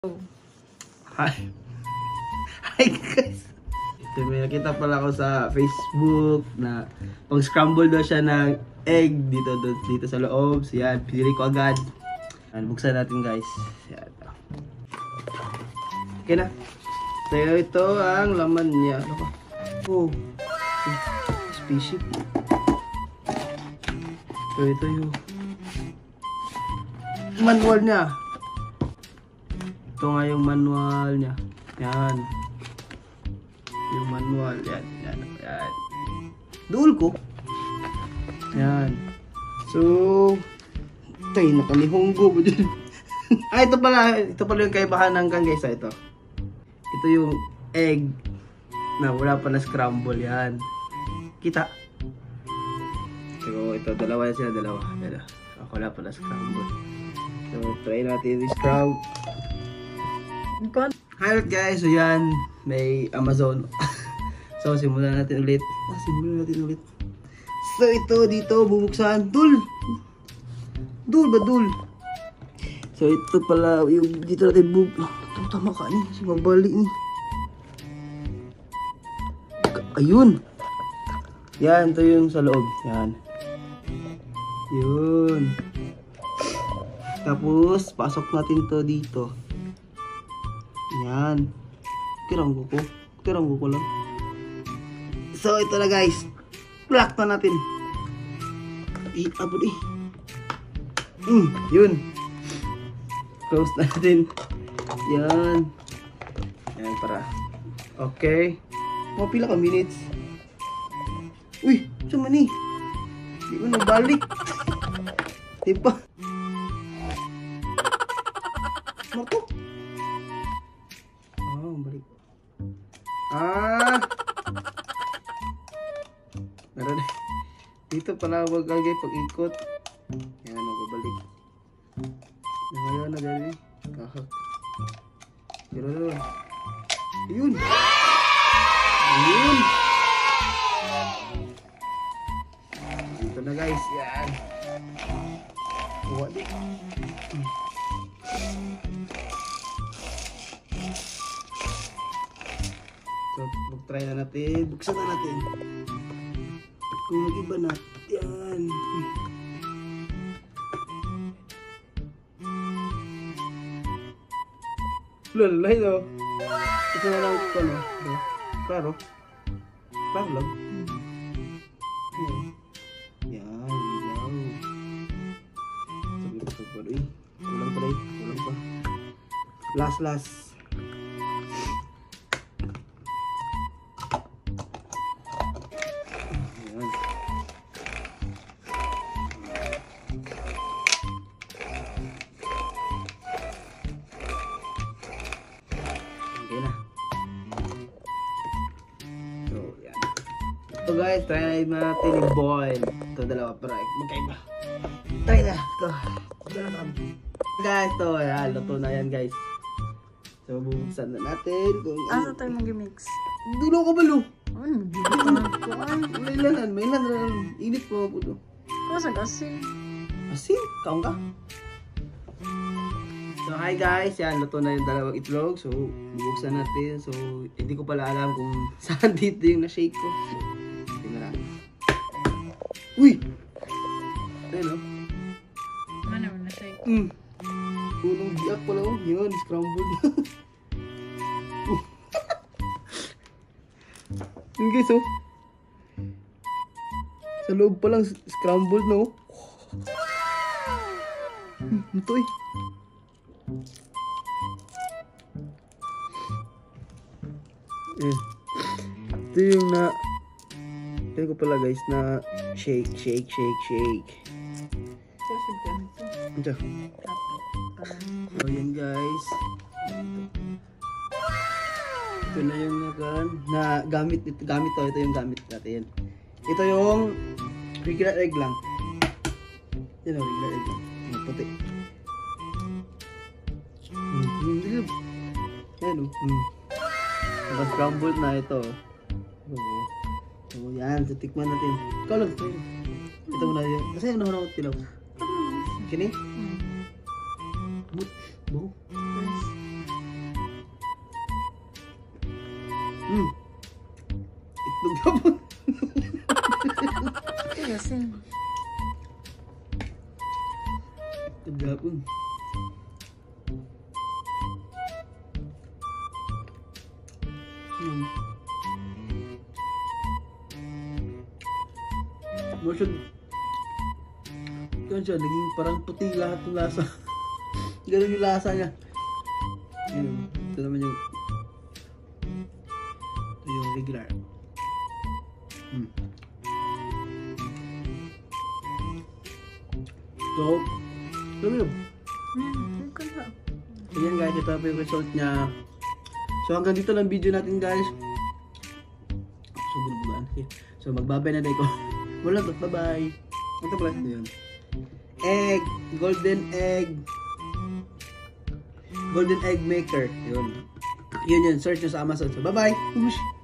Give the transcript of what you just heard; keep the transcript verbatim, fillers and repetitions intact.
Hi. Hi guys. Ito, may nakita pala ako sa Facebook na pang-scramble daw siya ng egg dito dito sa loob. So yan, pinili ko agad. Yan, buksan natin guys. Yan. Okay na. So ito ang laman niya. Ano ba? Oh. Spaceship. So ito yung manual niya. Ito nga yung manual niya. Yan. Yung manual. Yan. Yan. Yan. Dual ko. Yan. So, tay, nakalihonggo mo dyan. Ah, ito pala. Ito pala yung kaibahan ng kan guys. Ito. Ito yung egg na wala pa na scramble. Yan. Kita. So, ito. Dalawa yan sila. Dalawa. Dalawa. Wala pa na scramble. So, try natin i-scramble. Hi guys, so yan, may Amazon. So simulan natin ulit. Ah, simulan natin ulit. So ito dito bubuksan. Dul. Dul ba dul? So ito pala yung dito natin bub. Oh, tama ka ni, si mabali ni. Ayun. Yan, ito yung sa loob. Yan. Yun. Tapos pasok natin to dito. Yan. Tiranggo ko. Tiranggo ko lang. So, ito na guys. Lock na natin. Eh, abot eh. Mm, yun. Close natin. Yan. Yan, para. Okay. Mga pila ka minutes. Uy, saan man eh? Di ko nabalik. Diba? Marto. Oh, balik. Ah. Meron. Dito pala wag lagay pag-ikot. Yan, magbabalik. Ngayon na dali. Kahak. Pero doon. Ayun. Ayun. Dito na guys. Yan. Kuha din. So, mag-try na natin. Buksan na natin. Kung mag-iba na. Yan. Lalay daw. Ito na lang ito na. Klaro. Klaro lang. Yan. Yan. Sabi ko sa pala eh. Kulang pa rin. Kulang pa. Last last. Okay na. So, yan. So guys, try natin i-boil. Ito dalawa para magkaiba. Try na. Ito. Guys, ito. Yan. Luto na yan guys. So, bubuksan na natin. Kung asa tayo mag-mix? Dulo ko balo. Ano? Dito ka na ko ay. May lanan. May lanan. Init po po ito. Kasag asin. Asin? Kaong ka? So hi guys, yan, luto na yung dalawang itlog. So, bubuksan natin. So, hindi ko pala alam kung saan dito yung na-shake ko. So, tingnan natin. Uy! Ayun o. Ano mo na-shake? Hmm. Punong biyak pala o. Yun, scrambled. Yun guys o. Sa loob palang scrambled na o. Hmm, ito eh. Eh, ito yung na ito ko pala guys na shake, shake, shake, shake. Kasag ka nito. Ito. So yun guys. Ito na yung nagan na gamit ito, gamit to, ito yung gamit natin. Ito yung regular egg lang. Yan o, regular egg lang. Yung puti. Hmm, hmm, ayan o. Hmm. Naka-scrambled na ito. Oo. So, yan. So, tikman natin. Ikaw lang. Ito muna yun. Kasi yung naman ako tilaw. Kini? Hmm. But, bo. Yes. Hmm. Itlog hapon. Ito asin. Itlog hapon. Hmm. Motion. Yan siya, naging parang puti lahat ng lasa. Ganun yung lasa niya. Yun, ito naman yung ito yung regular. Hmm. So, alam mo yun. Hmm, okay na. So yan guys, ito po yung result niya. So hanggang dito lang video natin guys. So gulbugan. Okay. So magbabay na tayo ko. Wala to, bye bye. Ito pala ito yun. Egg, golden egg. Golden egg maker. Yun. Yun yun, search nyo sa Amazon. So bye bye.